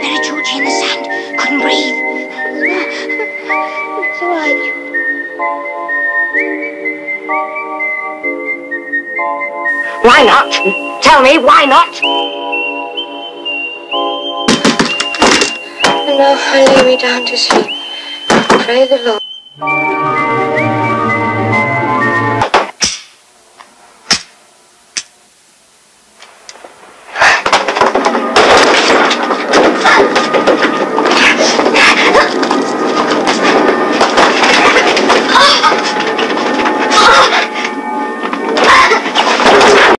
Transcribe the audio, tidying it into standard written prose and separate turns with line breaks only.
Buried Georgie in the sand. Couldn't breathe. It's all right.
Why not? Tell me, why not?
And now I lay me down to sleep. Pray the Lord.